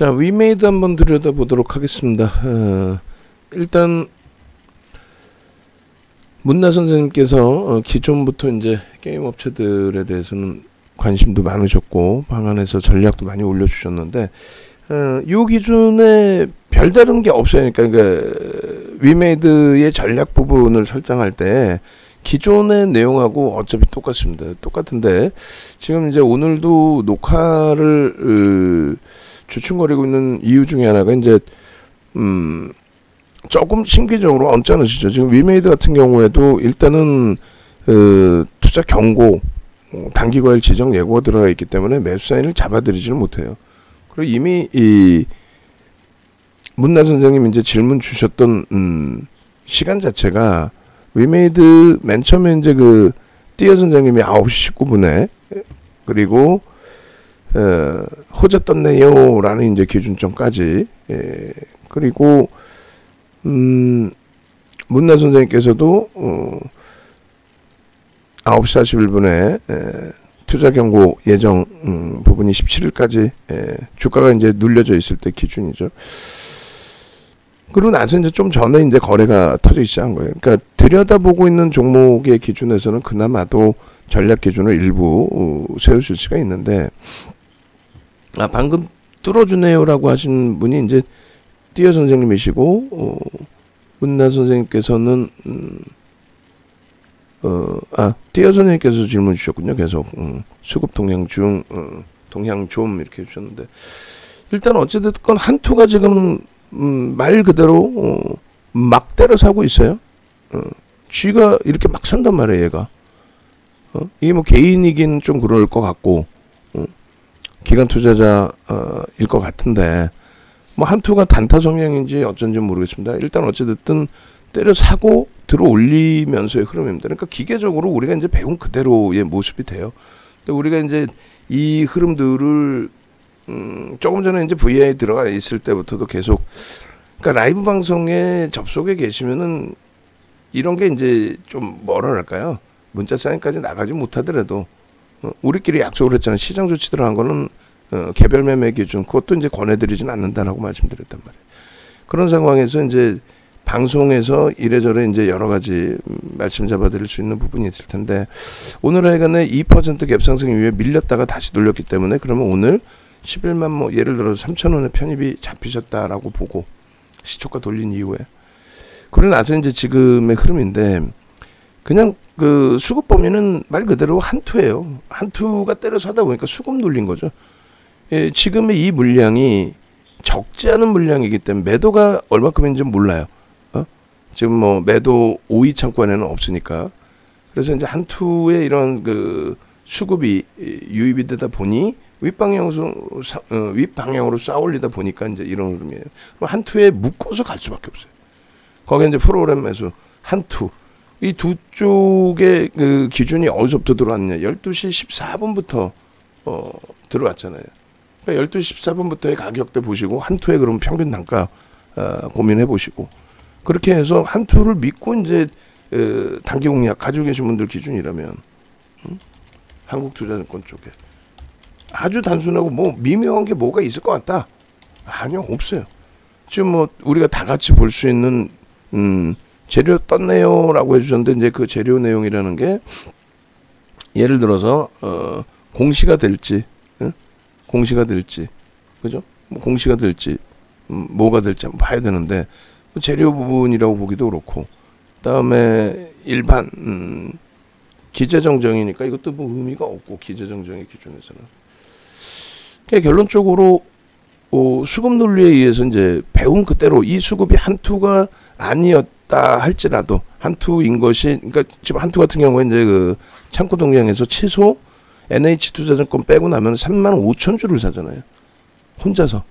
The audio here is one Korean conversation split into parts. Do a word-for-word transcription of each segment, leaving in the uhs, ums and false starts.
자, 위메이드 한번 들여다보도록 하겠습니다. 어, 일단 문나 선생님께서 어, 기존부터 이제 게임 업체들에 대해서는 관심도 많으셨고 방안에서 전략도 많이 올려주셨는데 어, 요 기준에 별다른 게 없어요. 그러니까 그 위메이드의 전략 부분을 설정할 때 기존의 내용하고 어차피 똑같습니다. 똑같은데 지금 이제 오늘도 녹화를 으, 주춤거리고 있는 이유 중에 하나가 이제 음 조금 심기적으로 언짢으시죠. 지금 위메이드 같은 경우에도 일단은 어, 투자 경고, 어, 단기과열 지정 예고가 들어가 있기 때문에 매수 사인을 잡아드리지는 못해요. 그리고 이미 이 문나 선생님 이제 질문 주셨던 음, 시간 자체가 위메이드 맨 처음에 이제 그 띠어 선생님이 아홉 시 십구 분에 그리고 어, 호재 떴네요 라는 이제 기준점까지 예, 그리고 음, 문나 선생님께서도 어, 아홉 시 사십일 분에 에, 투자 경고 예정 음, 부분이 십칠 일까지 에, 주가가 이제 눌려져 있을 때 기준이죠. 그리고 나서 이제 좀 전에 이제 거래가 터지기 시작한 거예요. 그러니까 들여다보고 있는 종목의 기준에서는 그나마도 전략 기준을 일부 어, 세우실 수가 있는데, 아 방금 뚫어주네요라고 하신 분이 이제 띠어 선생님이시고 어, 문나 선생님께서는 음, 어, 아 띠어 선생님께서 질문 주셨군요. 계속 음, 수급 동향 중 어, 동향 좀 이렇게 주셨는데 일단 어찌됐건 한투가 지금 음, 말 그대로 어, 막대로 사고 있어요. 어, 쥐가 이렇게 막 산단 말이에요. 얘가 어, 이게 뭐 개인이긴 좀 그럴 것 같고 어, 기관 투자자일 어, 것 같은데 뭐 한투가 단타 성향인지 어쩐지 모르겠습니다. 일단 어찌됐든 때려 사고 들어 올리면서의 흐름입니다. 그러니까 기계적으로 우리가 이제 배운 그대로의 모습이 돼요. 근데 우리가 이제 이 흐름들을 음, 조금 전에 이제 브이아이에 들어가 있을 때부터도 계속 그러니까 라이브 방송에 접속해 계시면은 이런 게 이제 좀 뭐라 할까요? 문자 사인까지 나가지 못하더라도 어, 우리끼리 약속을 했잖아요. 시장 조치 들어간 거는 어, 개별 매매 기준 그것도 이제 권해드리지는 않는다라고 말씀드렸단 말이에요. 그런 상황에서 이제 방송에서 이래저래 이제 여러 가지 말씀 잡아드릴 수 있는 부분이 있을 텐데 오늘 하여간에 이 퍼센트 갭 상승 이후에 밀렸다가 다시 돌렸기 때문에 그러면 오늘 십일만 뭐 예를 들어서 삼천 원의 편입이 잡히셨다라고 보고 시초가 돌린 이후에 그러고 나서 이제 지금의 흐름인데 그냥 그 수급 범위는 말 그대로 한투예요. 한투가 때려 사다 보니까 수급 눌린 거죠. 예, 지금의 이 물량이 적지 않은 물량이기 때문에 매도가 얼마큼인지 몰라요. 어? 지금 뭐 매도 오 위 창권에는 없으니까 그래서 이제 한투의 이런 그 수급이 유입이 되다 보니 윗방향으로 어, 윗방향으로 쌓아올리다 보니까 이제 이런 흐름이에요. 그럼 한투에 묶어서 갈 수밖에 없어요. 거기에 이제 프로그램 매수 한투 이 두 쪽의 그 기준이 어디서부터 들어왔냐? 열두 시 십사 분부터 어, 들어왔잖아요. 그러니까 열두 시 십사 분부터의 가격대 보시고 한투에 그럼 평균 단가 어, 고민해 보시고 그렇게 해서 한투를 믿고 이제 어, 단기 공략 가지고 계신 분들 기준이라면 음? 한국투자증권 쪽에 아주 단순하고 뭐 미묘한 게 뭐가 있을 것 같다? 아니요, 없어요. 지금 뭐 우리가 다 같이 볼 수 있는 음, 재료 떴네요라고 해주셨는데 이제 그 재료 내용이라는 게 예를 들어서 어, 공시가 될지, 응? 공시가 될지, 그죠? 뭐 공시가 될지, 음, 뭐가 될지 한번 봐야 되는데 재료 부분이라고 보기도 그렇고, 그다음에 일반 음, 기재정정이니까 이것도 뭐 의미가 없고 기재정정의 기준에서는. 그러니까 결론적으로 어, 수급 논리에 의해서 이제 배운 그대로 이 수급이 한투가 아니었다 할지라도 한투인 것이 그러니까 지금 한투 같은 경우에 이제 그 창고 동향에서 최소 엔에이치투자증권 빼고 나면 삼만 오천 주를 사잖아요. 혼자서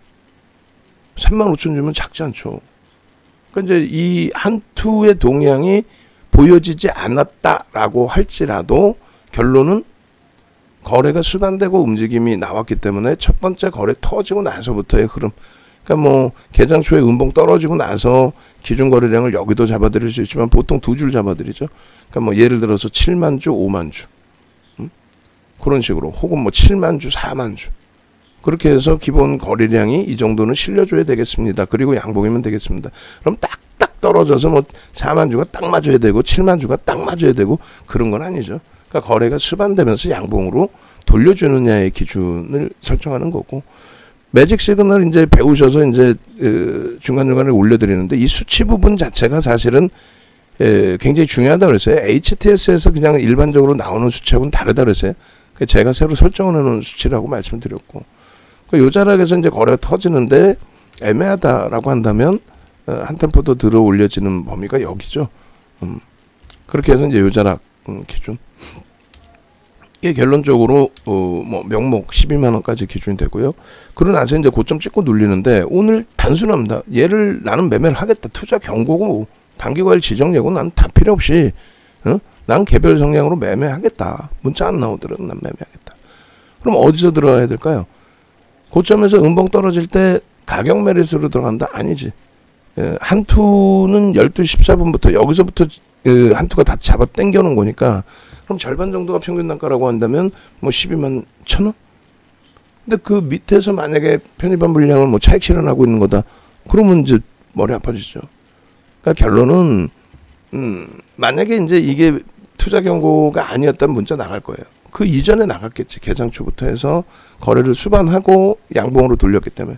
삼만 오천 주면 작지 않죠. 그러니까 이제 이 한투의 동향이 보여지지 않았다라고 할지라도 결론은 거래가 수반되고 움직임이 나왔기 때문에 첫 번째 거래 터지고 나서부터의 흐름. 그러니까 뭐 개장 초에 음봉 떨어지고 나서 기준 거래량을 여기도 잡아드릴 수 있지만 보통 두 줄 잡아드리죠. 그러니까 뭐 예를 들어서 칠만 주, 오만 주 음? 그런 식으로 혹은 뭐 칠만 주, 사만 주 그렇게 해서 기본 거래량이 이 정도는 실려줘야 되겠습니다. 그리고 양봉이면 되겠습니다. 그럼 딱딱 떨어져서 뭐 사만 주가 딱 맞아야 되고 칠만 주가 딱 맞아야 되고 그런 건 아니죠. 그러니까 거래가 수반되면서 양봉으로 돌려주느냐의 기준을 설정하는 거고, 매직 시그널 이제 배우셔서 이제 중간중간에 올려드리는데 이 수치 부분 자체가 사실은 굉장히 중요하다 그랬어요. 에이치티에스에서 그냥 일반적으로 나오는 수치하고는 다르다 그랬어요. 제가 새로 설정해 놓은 수치라고 말씀드렸고, 요 자락에서 이제 거래가 터지는데 애매하다라고 한다면 한 템포 더 들어 올려지는 범위가 여기죠. 음, 그렇게 해서 이제 요 자락 음, 기준. 이게 결론적으로 어, 뭐 명목 십이만 원까지 기준이 되고요. 그러고 나서 이제 고점 찍고 눌리는데 오늘 단순합니다. 얘를 나는 매매를 하겠다. 투자 경고고 단기과일 지정 예고 난 다 필요 없이 어? 난 개별 성향으로 매매하겠다. 문자 안 나오더라도 난 매매하겠다. 그럼 어디서 들어가야 될까요? 고점에서 음봉 떨어질 때 가격 매릿으로 들어간다? 아니지. 예, 한투는 열두 시 십사 분부터 여기서부터 예, 한투가 다 잡아 당겨놓은 거니까, 그럼 절반 정도가 평균 단가라고 한다면 뭐 십이만 천 원? 근데 그 밑에서 만약에 편입한 물량을 뭐 차익 실현하고 있는 거다. 그러면 이제 머리 아파지죠. 그러니까 결론은 음, 만약에 이제 이게 투자 경고가 아니었다면 문자 나갈 거예요. 그 이전에 나갔겠지. 개장 초부터 해서 거래를 수반하고 양봉으로 돌렸기 때문에.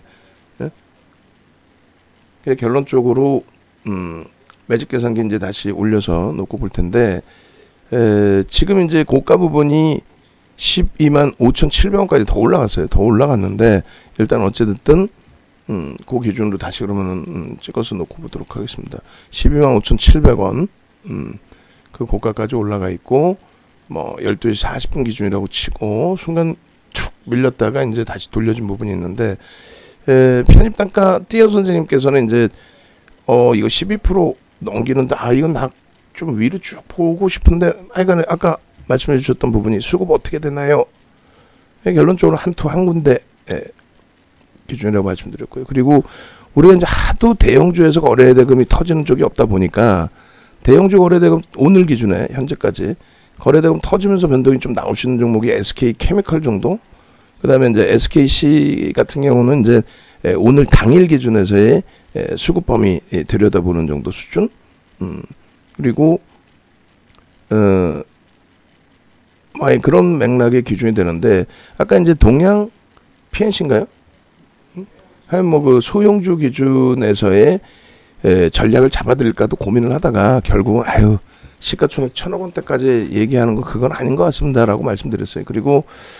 예? 결론적으로 음, 매직 계산기 이제 다시 올려서 놓고 볼 텐데, 에, 지금 이제 고가 부분이 십이만 오천칠백 원까지 더 올라갔어요. 더 올라갔는데 일단 어찌됐든 음, 그 기준으로 다시 그러면은 음, 찍어서 놓고 보도록 하겠습니다. 십이만 오천칠백 원 음, 그 고가까지 올라가 있고, 뭐 열두 시 사십 분 기준이라고 치고 순간 툭 밀렸다가 이제 다시 돌려진 부분이 있는데, 에, 편입 단가 띠어 선생님께서는 이제 어 이거 십이 퍼센트 넘기는데 아 이건 나 좀 위로 쭉 보고 싶은데 하여간에 아까 말씀해 주셨던 부분이 수급 어떻게 되나요? 결론적으로 한투 한 군데 에, 기준이라고 말씀드렸고요. 그리고 우리가 이제 하도 대형주에서 거래대금이 터지는 쪽이 없다 보니까 대형주 거래대금 오늘 기준에 현재까지 거래대금 터지면서 변동이 좀 나올 수 있는 종목이 에스케이 케미컬 정도. 그다음에 이제 에스케이씨 같은 경우는 이제 오늘 당일 기준에서의 수급 범위 들여다보는 정도 수준. 음, 그리고 어, 뭐 그런 맥락의 기준이 되는데, 아까 이제 동양 피엔씨인가요? 하여튼 뭐 그 소형주 기준에서의 에, 전략을 잡아드릴까도 고민을 하다가 결국은 아유 시가총액 천억 원대까지 얘기하는 거 그건 아닌 것 같습니다라고 말씀드렸어요. 그리고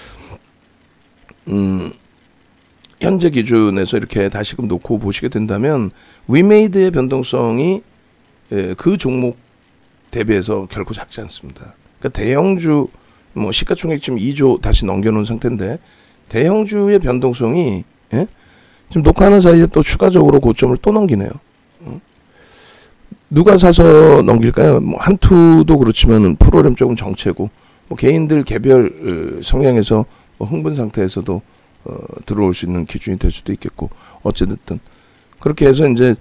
음, 현재 기준에서 이렇게 다시금 놓고 보시게 된다면 위메이드의 변동성이 에, 그 종목 대비해서 결코 작지 않습니다. 그러니까 대형주 뭐 시가총액 지금 이조 다시 넘겨놓은 상태인데 대형주의 변동성이 예? 지금 녹화하는 사이에 또 추가적으로 고점을 또 넘기네요. 어? 누가 사서 넘길까요? 뭐 한투도 그렇지만 프로그램 쪽은 정체고, 뭐 개인들 개별 성향에서 뭐 흥분 상태에서도 어, 들어올 수 있는 기준이 될 수도 있겠고, 어쨌든 그렇게 해서 이제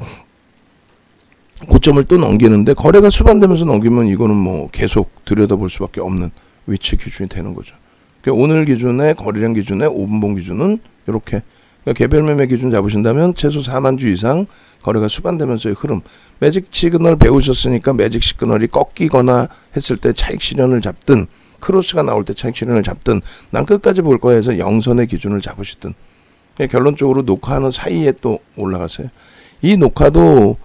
고점을 또 넘기는데 거래가 수반되면서 넘기면 이거는 뭐 계속 들여다볼 수밖에 없는 위치 기준이 되는 거죠. 그러니까 오늘 기준에 거래량 기준에 오 분봉 기준은 이렇게, 그러니까 개별 매매 기준 잡으신다면 최소 사만 주 이상 거래가 수반되면서의 흐름. 매직 시그널 배우셨으니까 매직 시그널이 꺾이거나 했을 때 차익 실현을 잡든 크로스가 나올 때 차익 실현을 잡든 난 끝까지 볼 거야 해서 영선의 기준을 잡으시든, 결론적으로 녹화하는 사이에 또 올라갔어요. 이 녹화도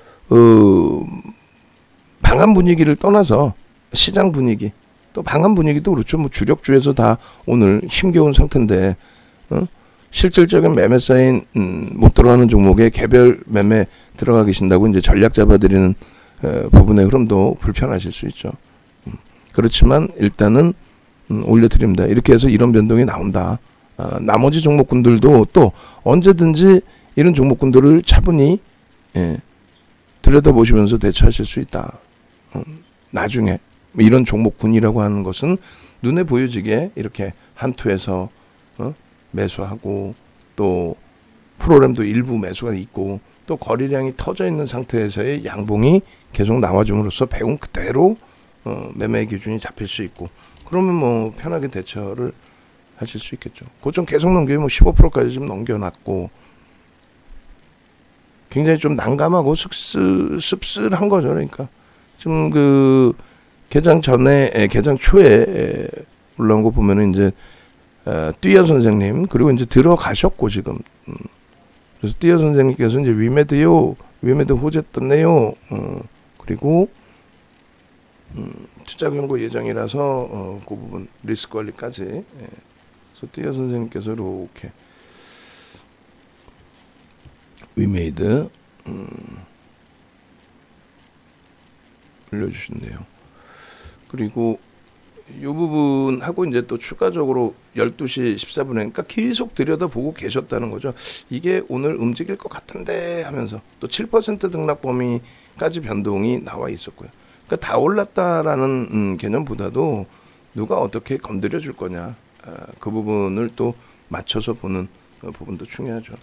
어, 방한 분위기를 떠나서 시장 분위기, 또 방한 분위기도 그렇죠. 뭐 주력주에서 다 오늘 힘겨운 상태인데 어? 실질적인 매매 사인 음, 못 들어가는 종목에 개별 매매 들어가 계신다고 이제 전략 잡아드리는 어, 부분의 흐름도 불편하실 수 있죠. 음, 그렇지만 일단은 음, 올려드립니다. 이렇게 해서 이런 변동이 나온다. 어, 나머지 종목군들도 또 언제든지 이런 종목군들을 차분히 예, 들여다보시면서 대처하실 수 있다. 음, 나중에 이런 종목군이라고 하는 것은 눈에 보여지게 이렇게 한투에서 어? 매수하고 또 프로그램도 일부 매수가 있고 또 거래량이 터져 있는 상태에서의 양봉이 계속 나와줌으로써 배운 그대로 어, 매매 기준이 잡힐 수 있고, 그러면 뭐 편하게 대처를 하실 수 있겠죠. 고점 계속 넘기면 뭐 십오 퍼센트까지 좀 넘겨놨고 굉장히 좀 난감하고 씁쓸, 씁쓸한 거죠. 그러니까 좀 그 개장 전에 에, 개장 초에 에, 올라온 거 보면은 이제 어, 띠아 선생님 그리고 이제 들어가셨고 지금 음. 그래서 띠아 선생님께서 이제 위메드요 위메드 호재 떴네요. 어, 그리고 음, 투자 경고 예정이라서 어, 그 부분 리스크 관리까지. 예. 그래서 띠아 선생님께서 이렇게 위메이드 음, 올려주신대요. 그리고 이 부분하고 이제 또 추가적으로 열두 시 십사 분에 그러니까 계속 들여다보고 계셨다는 거죠. 이게 오늘 움직일 것 같은데 하면서 또 칠 퍼센트 등락 범위까지 변동이 나와 있었고요. 그러니까 다 올랐다라는 음, 개념보다도 누가 어떻게 건드려 줄 거냐 아, 그 부분을 또 맞춰서 보는 어, 부분도 중요하죠.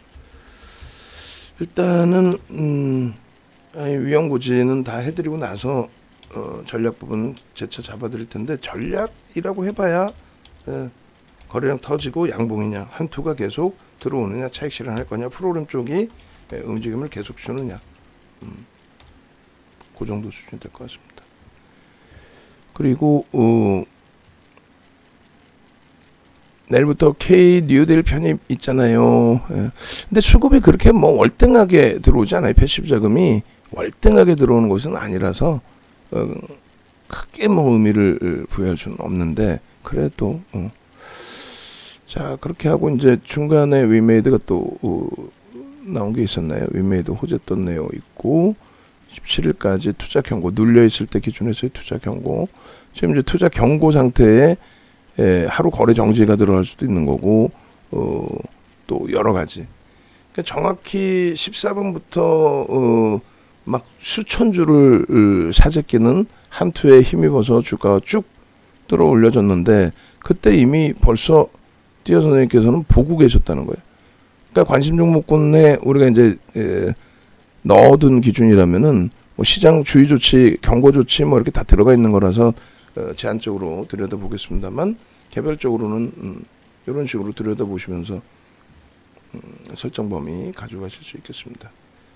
일단은 음, 위험고지는 다 해드리고 나서 어, 전략 부분은 재차 잡아드릴 텐데 전략이라고 해봐야 예, 거래량 터지고 양봉이냐 한투가 계속 들어오느냐 차익 실현할 거냐 프로그램 쪽이 예, 움직임을 계속 주느냐 음, 그 정도 수준이 될 것 같습니다. 그리고 어, 내일부터 K 뉴딜 편입 있잖아요. 예. 근데 수급이 그렇게 뭐 월등하게 들어오지 않아요. 패시브 자금이 월등하게 들어오는 것은 아니라서 어, 크게 뭐 의미를 부여할 수는 없는데 그래도 어. 자 그렇게 하고 이제 중간에 위메이드가 또 어, 나온 게 있었나요? 위메이드 호재 떴네요 있고 십칠 일까지 투자 경고 눌려 있을 때 기준에서의 투자 경고 지금 이제 투자 경고 상태에 에, 하루 거래 정지가 들어갈 수도 있는 거고 어, 또 여러 가지 그러니까 정확히 십사 분부터 어, 막 수천 주를 사재끼는 한투에 힘입어서 주가가 쭉 들어 올려졌는데 그때 이미 벌써 띠아 선생님께서는 보고 계셨다는 거예요. 그러니까 관심 종목군에 우리가 이제 에, 넣어둔 기준이라면은 뭐 시장 주의 조치, 경고 조치 뭐 이렇게 다 들어가 있는 거라서 어, 제한적으로 들여다보겠습니다만 개별적으로는 음, 이런 식으로 들여다보시면서 음, 설정 범위 가져가실 수 있겠습니다.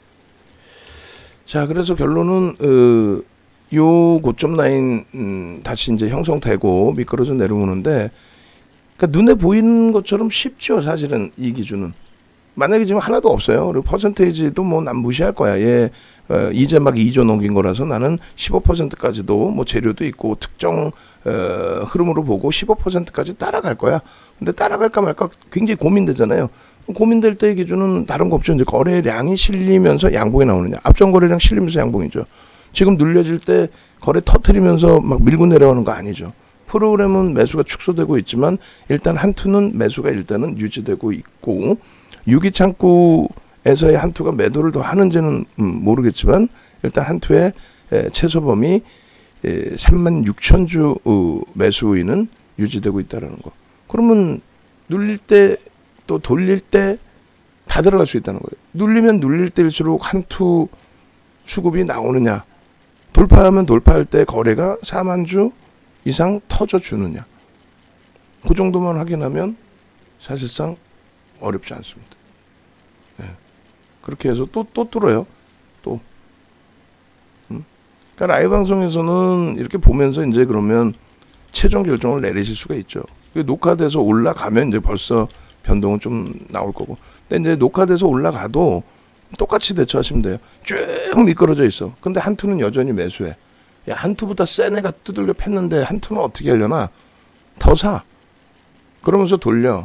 자, 그래서 결론은 어, 요 고점 라인 음, 다시 이제 형성되고 미끄러져 내려오는데, 그러니까 눈에 보이는 것처럼 쉽죠. 사실은 이 기준은 만약에 지금 하나도 없어요. 그리고 퍼센테이지도 뭐 난 무시할 거야. 얘 어, 이제 막 이 조 넘긴 거라서 나는 십오 퍼센트까지도 뭐 재료도 있고 특정 어, 흐름으로 보고 십오 퍼센트까지 따라갈 거야. 근데 따라갈까 말까 굉장히 고민되잖아요. 고민될 때의 기준은 다른 거 없죠. 이제 거래량이 실리면서 양봉이 나오느냐. 앞전 거래량 실리면서 양봉이죠. 지금 눌려질 때 거래 터트리면서 막 밀고 내려오는 거 아니죠. 프로그램은 매수가 축소되고 있지만 일단 한투는 매수가 일단은 유지되고 있고, 유기창구에서의 한투가 매도를 더 하는지는 음, 모르겠지만 일단 한투의 에, 최소 범위 에, 삼만 육천 주 어, 매수인은 유지되고 있다는 거. 그러면 눌릴 때 또 돌릴 때 다 들어갈 수 있다는 거예요. 눌리면 눌릴 때일수록 한투 수급이 나오느냐, 돌파하면 돌파할 때 거래가 사만 주 이상 터져주느냐, 그 정도만 확인하면 사실상 어렵지 않습니다. 네. 그렇게 해서 또, 또 뚫어요. 또. 음? 그러니까 라이브 방송에서는 이렇게 보면서 이제 그러면 최종 결정을 내리실 수가 있죠. 녹화돼서 올라가면 이제 벌써 변동은 좀 나올 거고. 근데 이제 녹화돼서 올라가도 똑같이 대처하시면 돼요. 쭉 미끄러져 있어. 근데 한투는 여전히 매수해. 야, 한투보다 센 애가 두들겨 팼는데 한투는 어떻게 하려나? 더 사. 그러면서 돌려.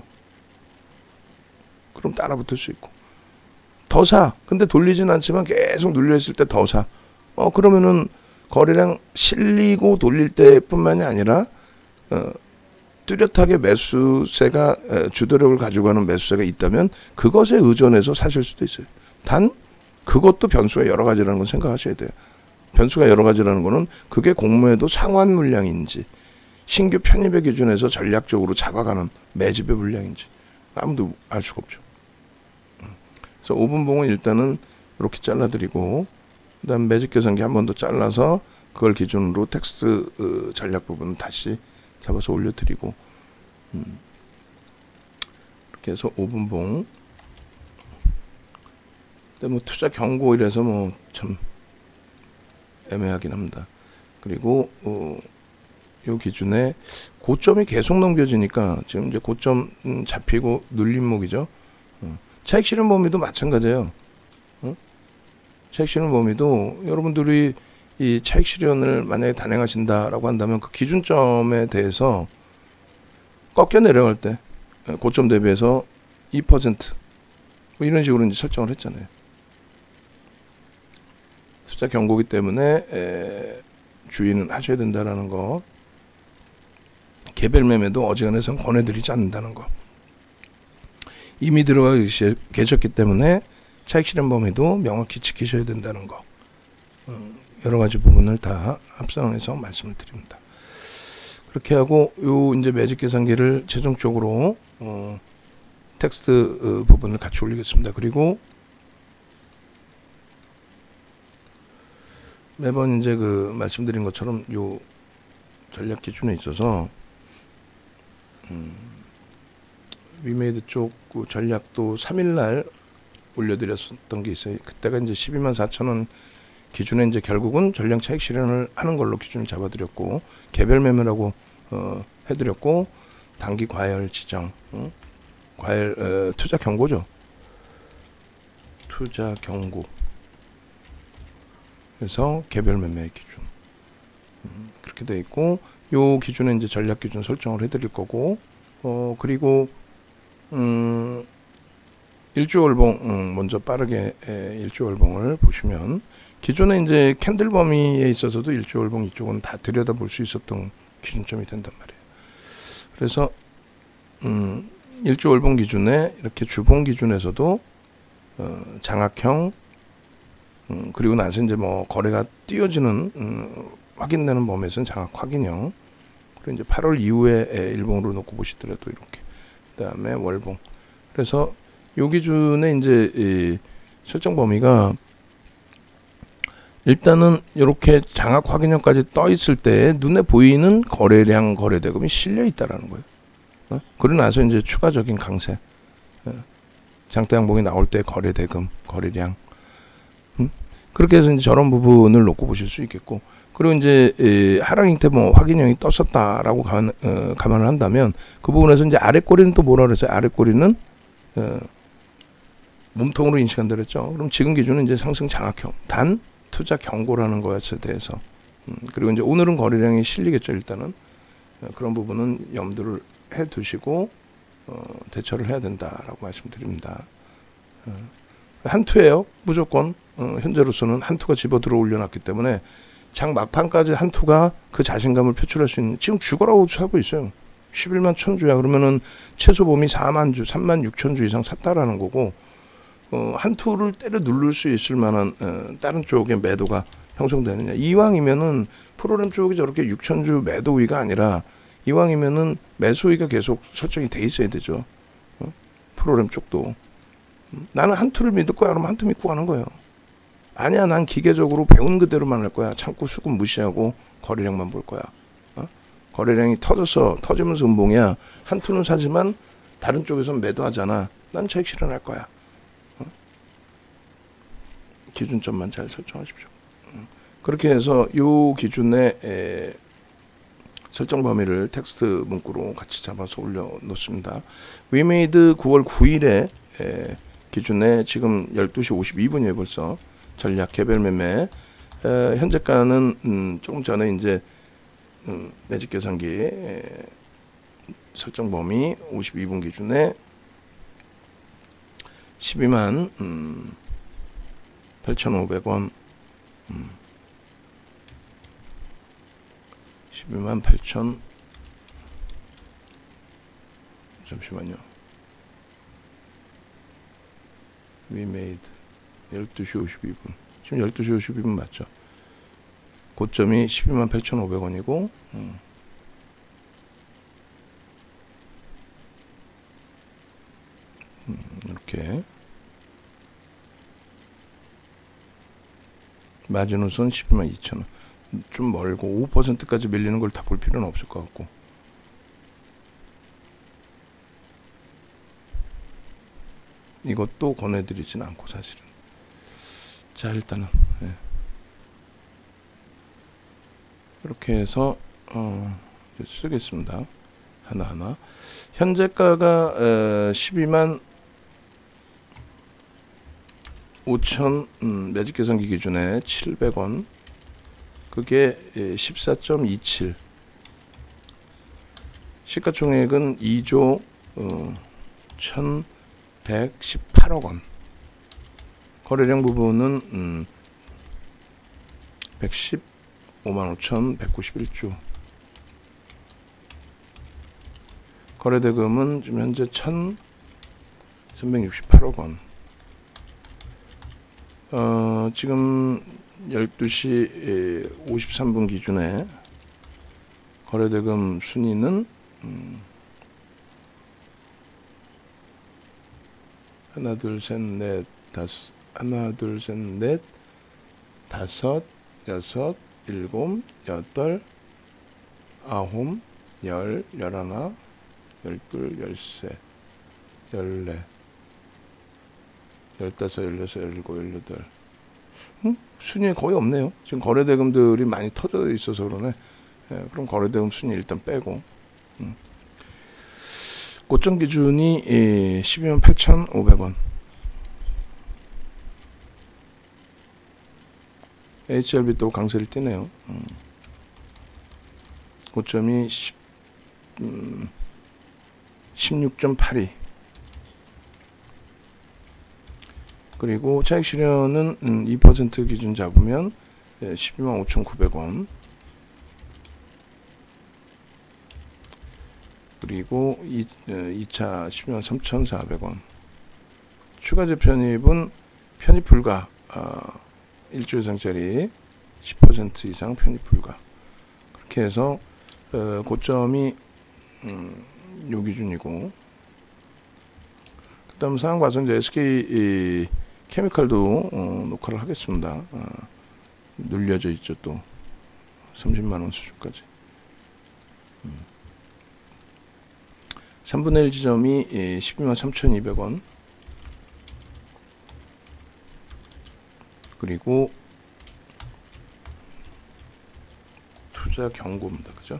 그럼 따라 붙을 수 있고. 더 사. 근데 돌리진 않지만 계속 눌려있을 때 더 사. 어, 그러면은 거래량 실리고 돌릴 때뿐만이 아니라 어, 뚜렷하게 매수세가 주도력을 가지고 가는 매수세가 있다면 그것에 의존해서 사실 수도 있어요. 단 그것도 변수가 여러 가지라는 건 생각하셔야 돼요. 변수가 여러 가지라는 거는 그게 공모에도 상환 물량인지 신규 편입의 기준에서 전략적으로 잡아가는 매집의 물량인지 아무도 알 수가 없죠. 그래서 오 분봉은 일단은 이렇게 잘라드리고, 그 다음 매집 계산기 한 번 더 잘라서 그걸 기준으로 텍스트 전략 부분은 다시 잡아서 올려드리고, 음, 이렇게 해서 오 분봉. 근데 뭐 투자 경고 이래서 뭐 참 애매하긴 합니다. 그리고 어, 요 기준에 고점이 계속 넘겨지니까 지금 이제 고점 음, 잡히고 눌림목이죠. 어. 차익 실현 범위도 마찬가지예요. 어? 차익 실현 범위도 여러분들이 이 차익 실현을 만약에 단행하신다라고 한다면 그 기준점에 대해서 꺾여 내려갈 때 고점 대비해서 이 퍼센트 뭐 이런 식으로 이제 설정을 했잖아요. 투자 경고기 때문에 에, 주의는 하셔야 된다라는 거. 개별 매매도 어지간해서는 권해드리지 않는다는 거. 이미 들어가 계셨기 때문에 차익 실현 범위도 명확히 지키셔야 된다는 거. 어, 여러 가지 부분을 다 합성해서 말씀을 드립니다. 그렇게 하고 요 이제 매직 계산기를 최종적으로 어, 텍스트 어, 부분을 같이 올리겠습니다. 그리고 매번 이제 그 말씀드린 것처럼 요 전략 기준에 있어서 음, 위메이드 쪽 그 전략도 삼 일날 올려드렸었던 게 있어요. 그때가 이제 십이만 사천 원 기준에 이제 결국은 전량 차익 실현을 하는 걸로 기준을 잡아드렸고 개별 매매라고 어, 해드렸고 단기 과열 지정, 어? 과열 어, 투자 경고죠. 투자 경고. 그래서 개별 매매 기준 음, 그렇게 돼 있고 요 기준에 이제 전략 기준 설정을 해드릴 거고 어 그리고 음 일주월봉 음, 먼저 빠르게 에, 일주월봉을 보시면 기존에 이제 캔들 범위에 있어서도 일주월봉 이쪽은 다 들여다볼 수 있었던 기준점이 된단 말이에요. 그래서 음, 일주월봉 기준에 이렇게 주봉 기준에서도 어, 장악형 음, 그리고 나서 이제 뭐 거래가 띄어지는 음, 확인되는 범위에서는 장악 확인형. 그리고 이제 팔월 이후에 일봉으로 놓고 보시더라도 이렇게. 그다음에 월봉. 그래서 요 기준에 이제 이 설정 범위가 일단은 이렇게 장악 확인형까지 떠 있을 때 눈에 보이는 거래량 거래대금이 실려 있다라는 거예요. 어? 그러고 나서 이제 추가적인 강세. 어? 장대 양봉이 나올 때 거래대금, 거래량. 음? 그렇게 해서 이제 저런 부분을 놓고 보실 수 있겠고, 그리고 이제 에, 하락 형태 뭐 확인형이 떴었다라고 감, 어, 감안을 한다면 그 부분에서 이제 아래 꼬리는 또 뭐라 그랬어요? 아래 꼬리는 어, 몸통으로 인식한다 그랬죠. 그럼 지금 기준은 이제 상승 장악형, 단 투자 경고라는 것에 대해서 음, 그리고 이제 오늘은 거래량이 실리겠죠. 일단은 어, 그런 부분은 염두를 해두시고 어, 대처를 해야 된다라고 말씀드립니다. 어, 한 투예요. 무조건 어, 현재로서는 한 투가 집어 들어 올려놨기 때문에 장 막판까지 한 투가 그 자신감을 표출할 수 있는, 지금 죽어라고 사고 있어요. 십일만 천주야. 그러면은 최소 범위 사만 주, 삼만 육천 주 이상 샀다라는 거고, 어, 한 투를 때려 누를 수 있을 만한 어, 다른 쪽의 매도가 형성되느냐. 이왕이면은 프로그램 쪽이 저렇게 육천 주 매도 우위가 아니라 이왕이면은 매수 우위가 계속 설정이 돼 있어야 되죠. 어? 프로그램 쪽도. 음, 나는 한 투를 믿을 거야. 그러면 한 투 믿고 가는 거예요. 아니야, 난 기계적으로 배운 그대로만 할 거야. 창구 수급 무시하고 거래량만 볼 거야. 어? 거래량이 터져서 터지면서 음봉이야. 한 투는 사지만 다른 쪽에서는 매도하잖아. 난 차익 실현할 거야. 어? 기준점만 잘 설정하십시오. 어. 그렇게 해서 이 기준에 에, 설정 범위를 텍스트 문구로 같이 잡아서 올려놓습니다. 위메이드 구월 구일에 에, 기준에 지금 열두 시 오십이 분이에요 벌써. 전략 개별 매매 에, 현재가는 음, 조금 전에 이제 음, 매직 계산기 에, 설정 범위 오십이 분 기준에 십이만 음, 팔천오백 원 음, 십이만 팔천 잠시만요. 위메이드 열두 시 오십이 분. 지금 열두 시 오십이 분 맞죠? 고점이 십이만 팔천오백 원이고 음. 음, 이렇게 마지노선 십이만 이천 원. 좀 멀고 오 퍼센트까지 밀리는 걸 다 볼 필요는 없을 것 같고, 이것도 권해드리진 않고 사실은. 자, 일단은 예. 이렇게 해서 어, 쓰겠습니다. 하나하나. 현재가가 에, 십이만 오천 음, 매직 계산기 기준에 칠백 원. 그게 십사 점 이칠. 시가총액은 이조 어, 천백십팔억 원. 거래량 부분은 음, 백십오만 오천백구십일주. 거래대금은 지금 현재 천삼백육십팔억 원. 어, 지금 열두 시 오십삼 분 기준에 거래대금 순위는 음, 하나, 둘, 셋, 넷, 다섯, 하나, 둘, 셋, 넷, 다섯, 여섯, 일곱, 여덟, 아홉, 열, 열하나, 열둘, 열세, 열네, 열다섯, 열여섯, 열일곱, 열여덟. 음? 순위에 거의 없네요. 지금 거래대금들이 많이 터져 있어서 그러네. 예, 그럼 거래대금 순위 일단 빼고. 음. 고점 기준이 예, 십이만 팔천오백 원. 에이치알비 또 강세를 띠네요. 음. 고점이 십, 음, 십육 점 팔이. 그리고 차익 실현은 음, 이 퍼센트 기준 잡으면 예, 십이만 오천구백 원. 그리고 이, 이 차 십이만 삼천사백 원. 추가 재편입은 편입 불가. 어, 일조 이상짜리 십 퍼센트 이상 편입 불가. 그렇게 해서 어, 고점이 음, 요 기준이고, 그 다음 상황 봐서 이제 에스케이 이, 케미칼도 어, 녹화를 하겠습니다. 어, 눌려져 있죠. 또 삼십만 원 수준까지. 음. 삼분의 일 지점이 예, 십이만 삼천이백 원. 그리고 투자 경고입니다. 그죠?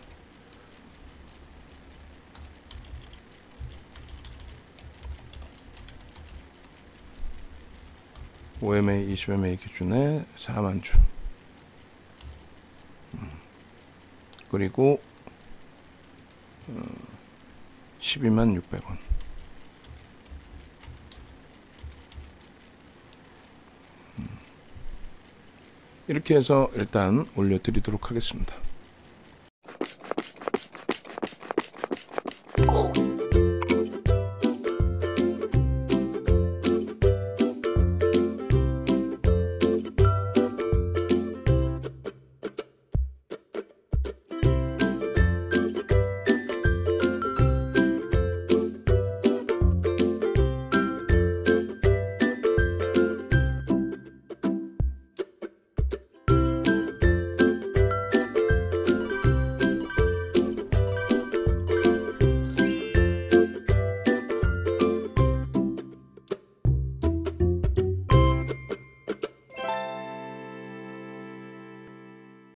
오엠에이, 이십 엠에이 기준에 사만 주. 음. 그리고 어, 십이만 육백 원. 음. 이렇게 해서 일단 올려드리도록 하겠습니다.